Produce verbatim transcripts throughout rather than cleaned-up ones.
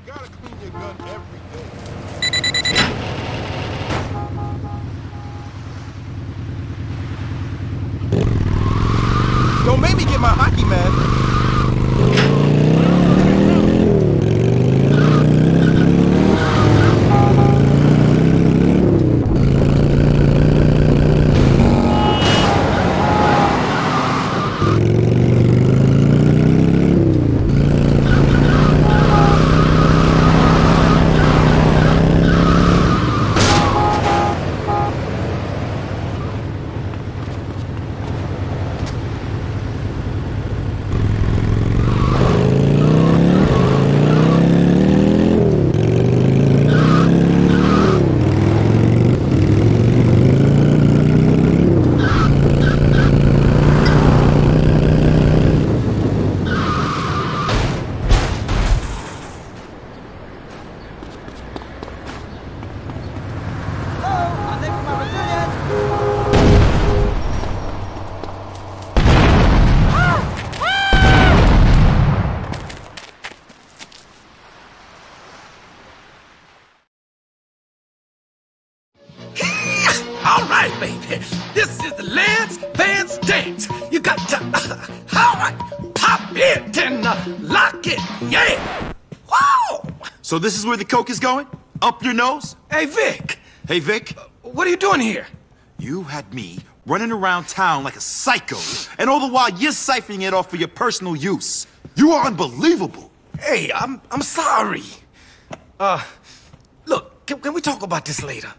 gotta clean your gun every day. Don't make me get my hockey man. All right, baby. This is the Lance Vance dance. You got to, uh, all right, pop it and uh, lock it. Yeah. Whoa. So this is where the coke is going? Up your nose? Hey, Vic. Hey, Vic. Uh, what are you doing here? You had me running around town like a psycho, and all the while you're siphoning it off for your personal use. You are unbelievable. Hey, I'm I'm sorry. Uh, look, can, can we talk about this later?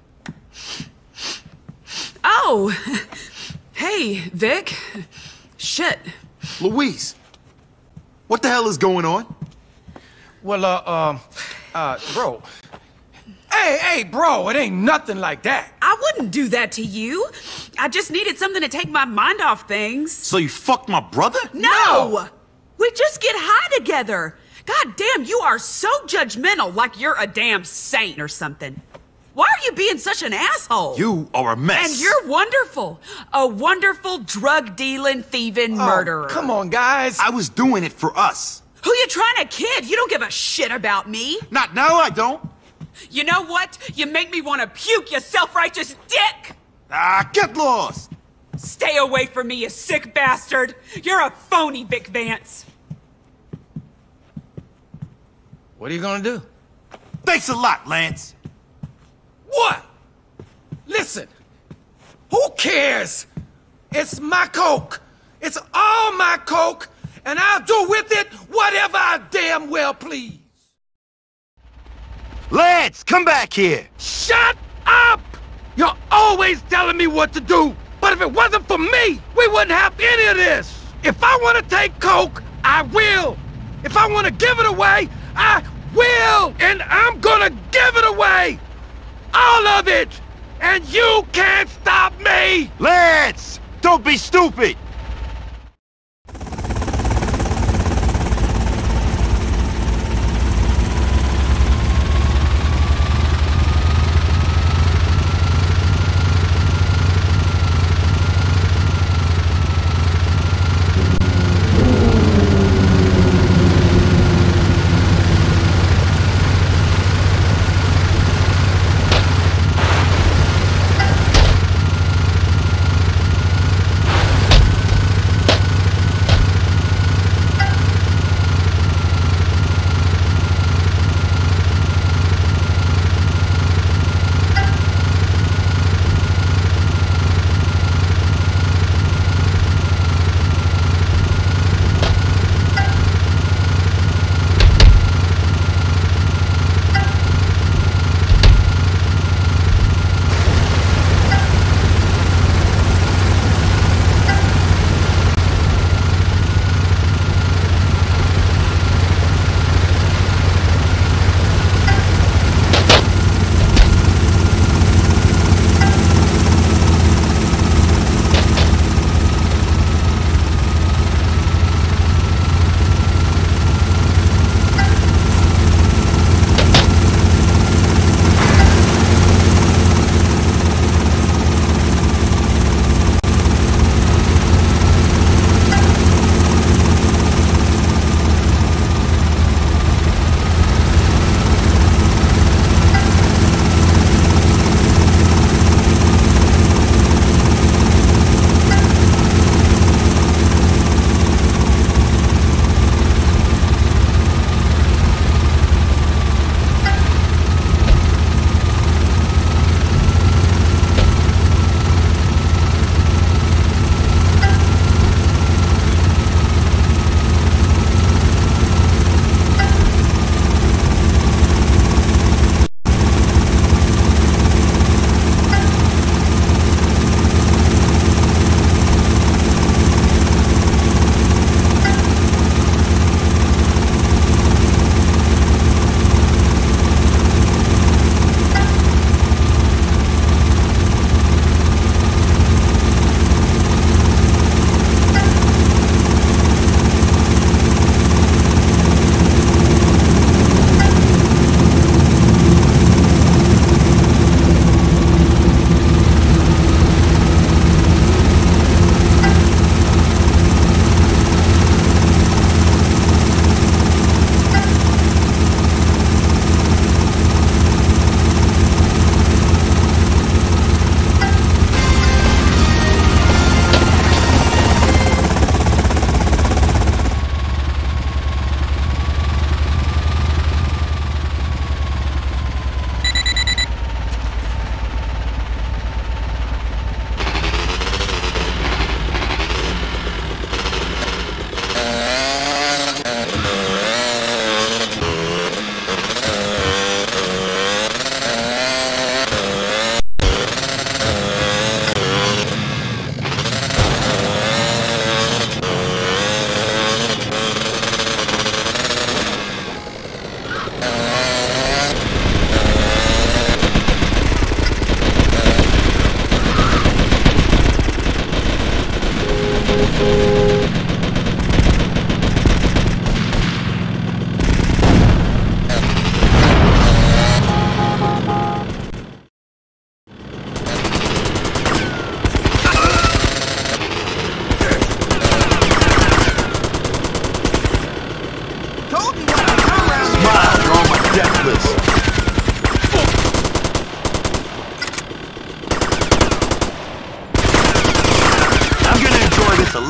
Oh, hey, Vic. Shit. Louise, what the hell is going on? Well, uh, um, uh, bro. Hey, hey, bro, it ain't nothing like that. I wouldn't do that to you. I just needed something to take my mind off things. So you fucked my brother? No! no. We just get high together. God damn, you are so judgmental, like you're a damn saint or something. Why are you being such an asshole? You are a mess. And you're wonderful. A wonderful drug-dealing, thieving oh, murderer. Come on, guys. I was doing it for us. Who you trying to kid? You don't give a shit about me. Not now, I don't. You know what? You make me want to puke, you self-righteous dick! Ah, get lost! Stay away from me, you sick bastard! You're a phony, Vic Vance. What are you gonna do? Thanks a lot, Lance. What? Listen, who cares? It's my coke. It's all my coke, and I'll do with it whatever I damn well please. Lance, come back here! Shut up! You're always telling me what to do, but if it wasn't for me, we wouldn't have any of this. If I want to take coke, I will. If I want to give it away, I will, and I'm gonna give it away. All of it! And you can't stop me! Lance! Don't be stupid!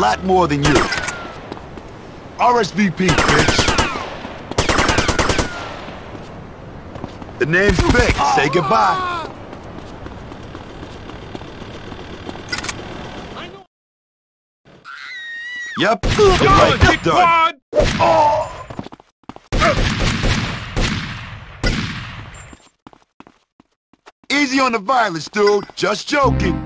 lot more than you. R S V P, bitch. The name's Vic. Say goodbye. Yep. Look like it's done. Oh. Easy on the violence, dude. Just joking.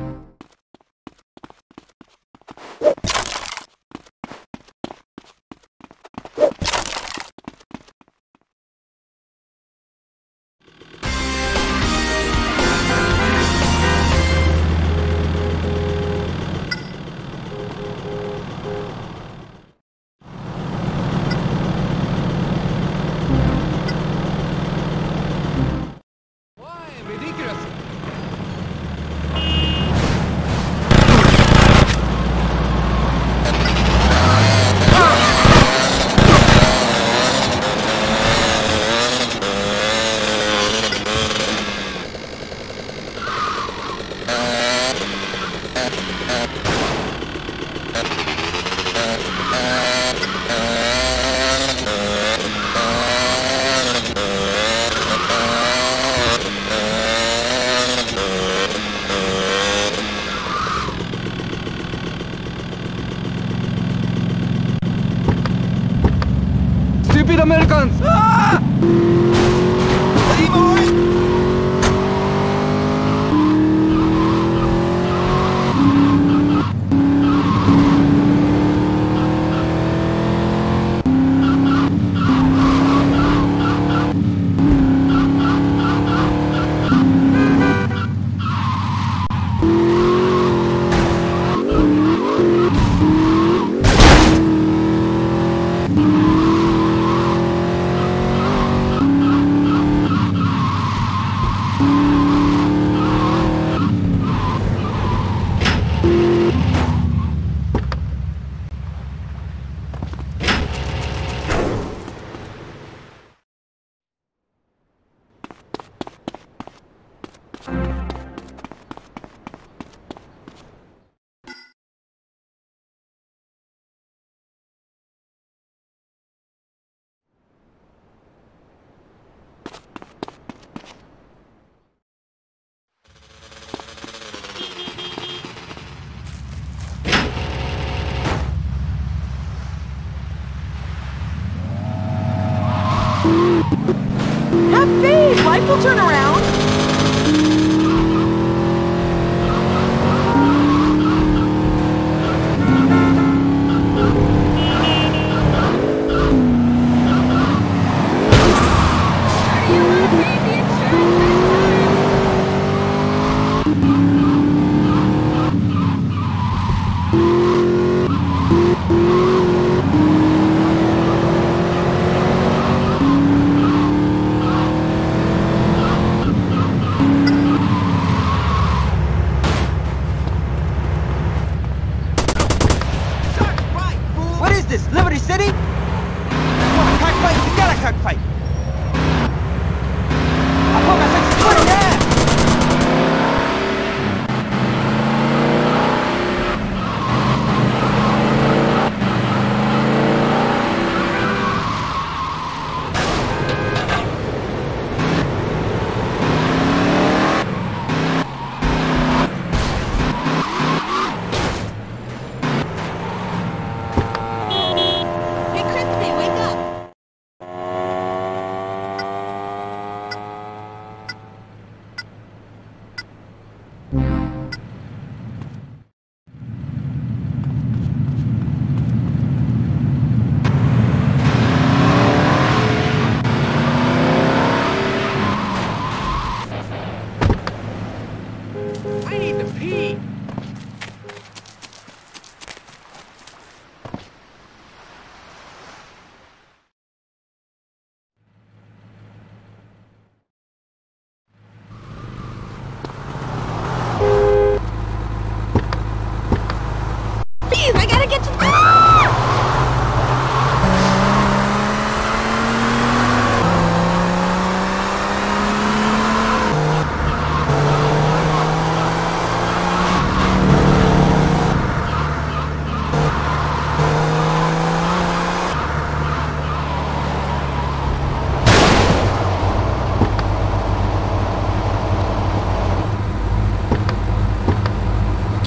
Stupid Americans! Ah! Have faith! Life will turn around! What is this, Liberty City? You want a cockfight? You got a cockfight! I put my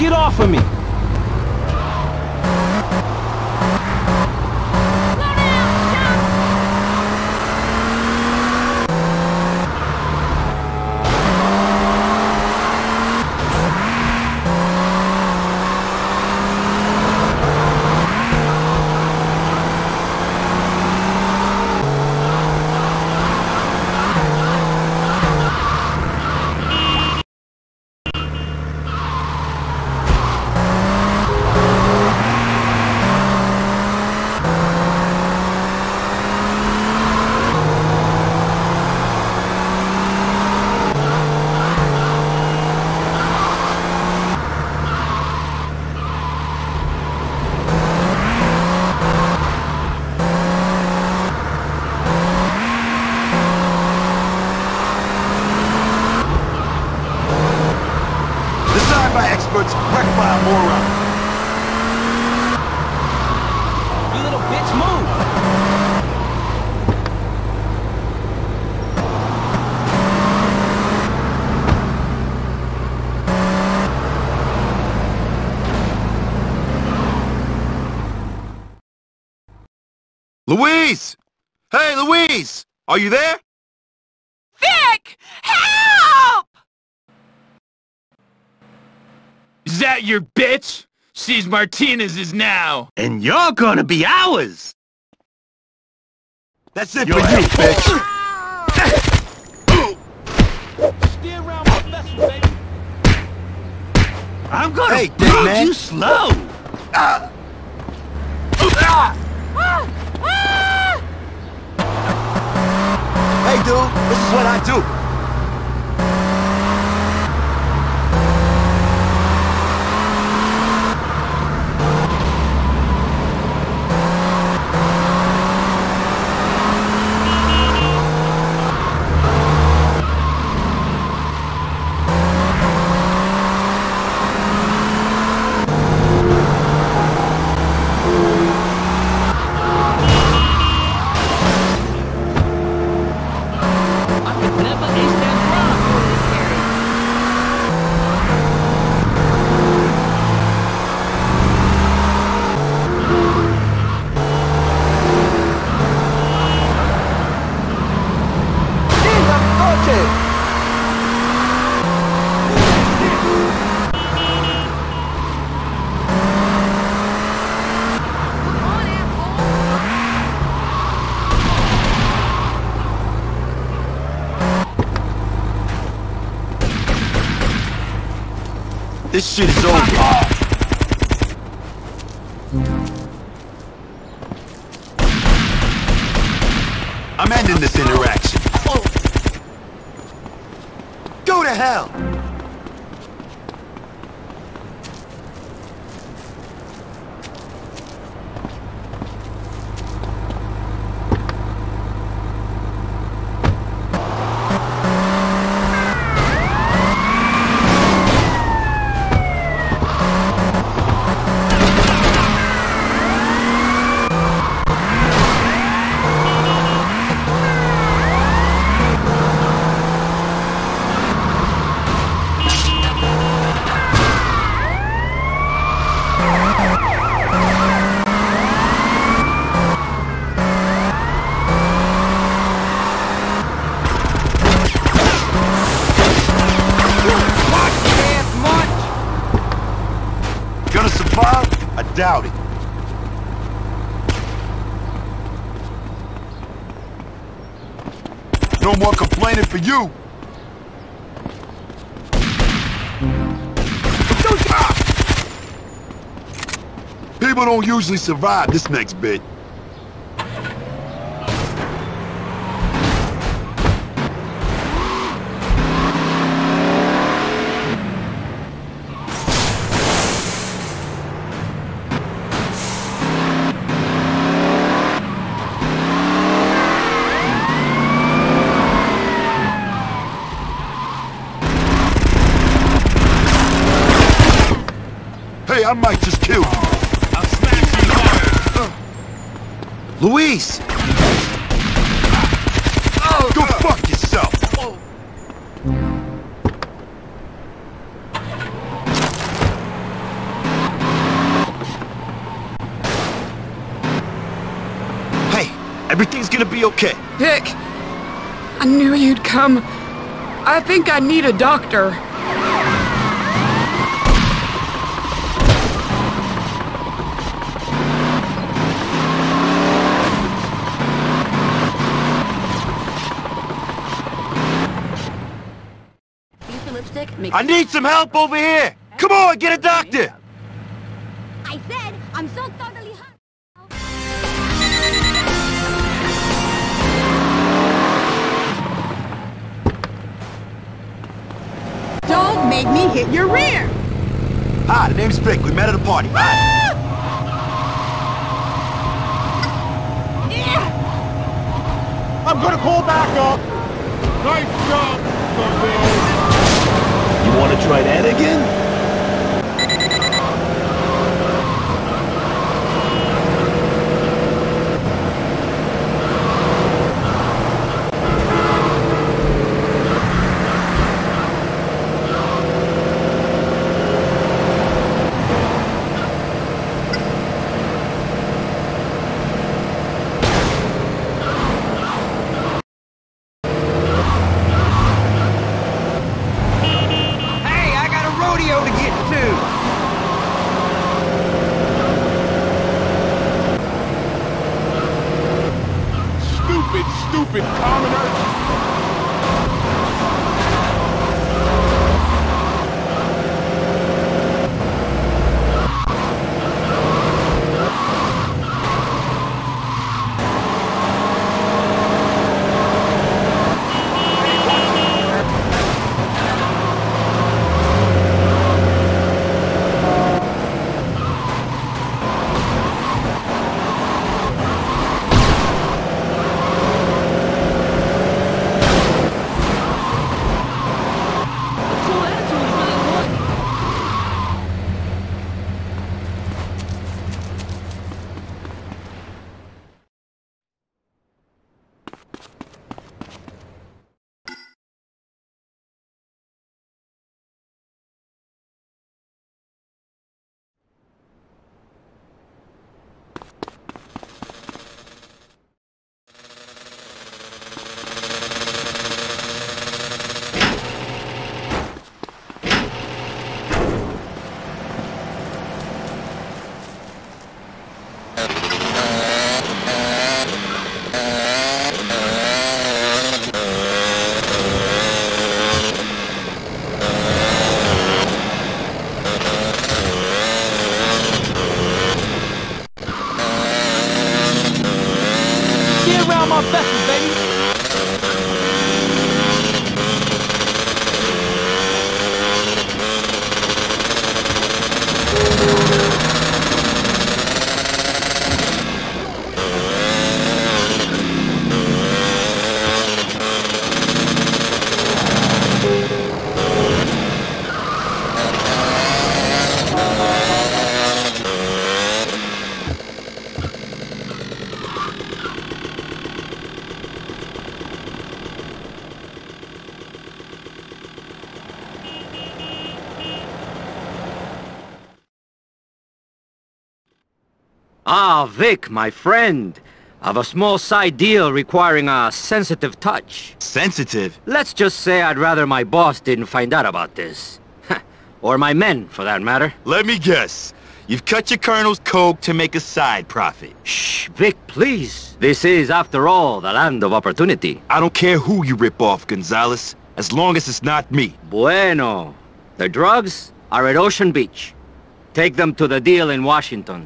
Get off of me! By experts, wrecked by a moron. You little bitch, move! Louise! Hey, Louise! Are you there? Vic! Help! Is that your bitch? She's Martinez's now. And you're gonna be ours! That's it Yo, for you, hey, bitch! Steer around my vessel, baby! I'm gonna Hey, blow dick man. you slow! Ah. Ah. Hey, dude, this is what I do. This shit is over. I'm ending this interaction. Go to hell! Gonna survive? I doubt it. No more complaining for you. People don't usually survive this next bit. Hey, I might just kill you. I'll smash you hard. Luis! Go fuck yourself! gonna be okay. Vic, I knew you'd come. I think I need a doctor. I need some help over here! Come on, get a doctor! I said I'm so totally hot. Don't make me hit your rear! Hi, the name's Vic. We met at a party. Hi. I'm gonna call back up. Nice job, Sunday. You wanna try that again? Stupid commoner! My vessels, baby. Ah, Vic, my friend. I've a small side deal requiring a sensitive touch. Sensitive? Let's just say I'd rather my boss didn't find out about this. Or my men, for that matter. Let me guess. You've cut your colonel's coke to make a side profit. Shh, Vic, please. This is, after all, the land of opportunity. I don't care who you rip off, Gonzalez, as long as it's not me. Bueno. The drugs are at Ocean Beach. Take them to the deal in Washington.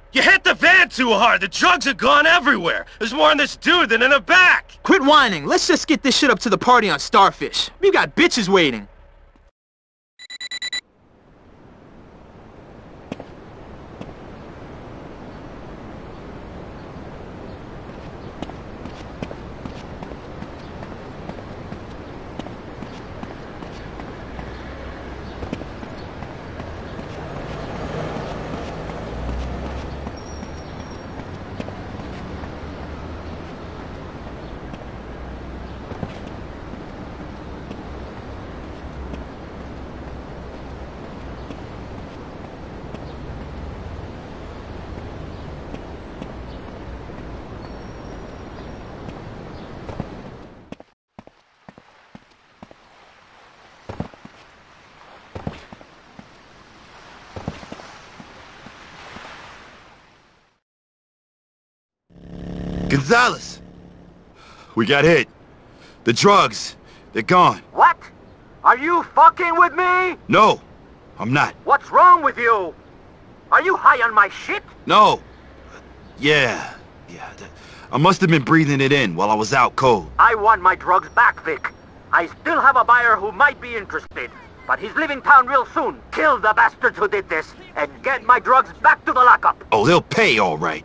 You hit the van too hard. The drugs are gone everywhere. There's more in this dude than in the back. Quit whining. Let's just get this shit up to the party on Starfish. We got bitches waiting. Gonzalez! We got hit. The drugs, they're gone. What? Are you fucking with me? No, I'm not. What's wrong with you? Are you high on my shit? No. Yeah, yeah. I must have been breathing it in while I was out cold. I want my drugs back, Vic. I still have a buyer who might be interested, but he's leaving town real soon. Kill the bastards who did this, and get my drugs back to the lockup. Oh, they'll pay all right.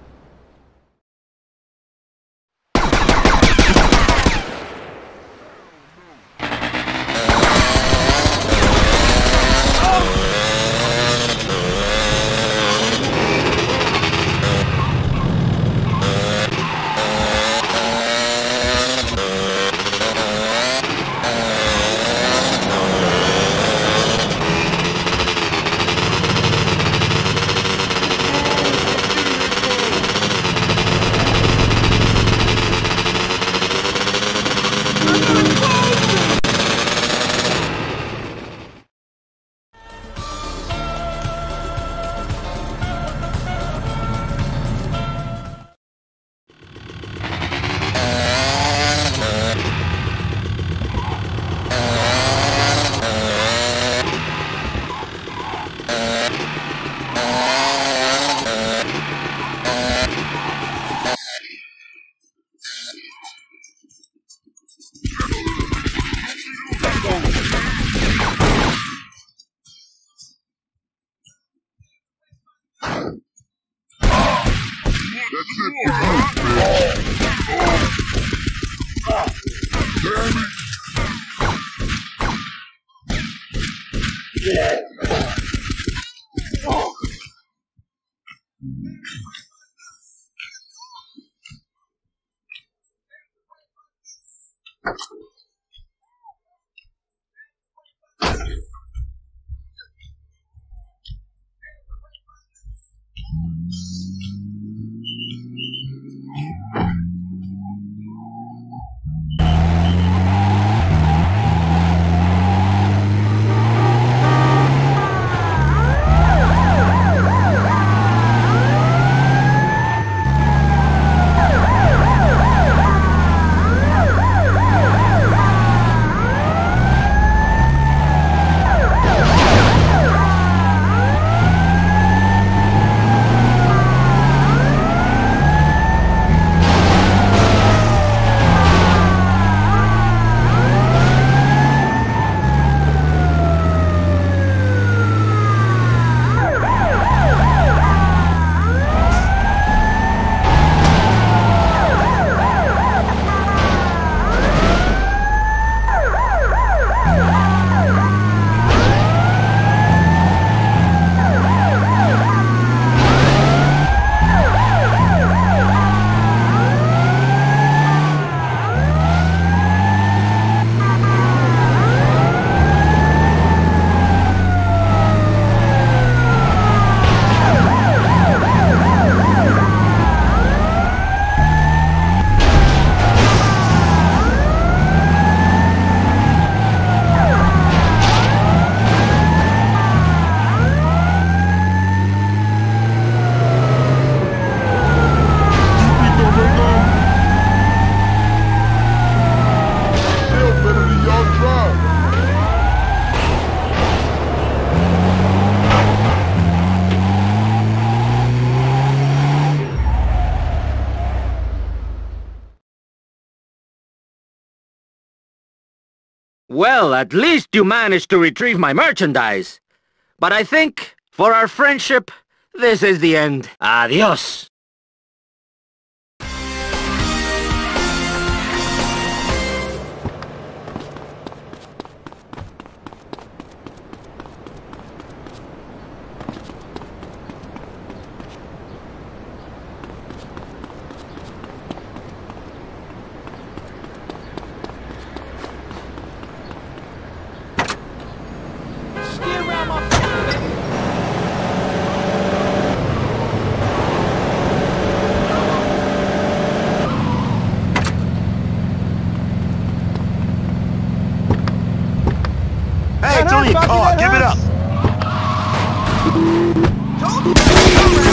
Well, at least you managed to retrieve my merchandise. But I think, for our friendship, this is the end. Adios. Hey, it's only a car. Give it up.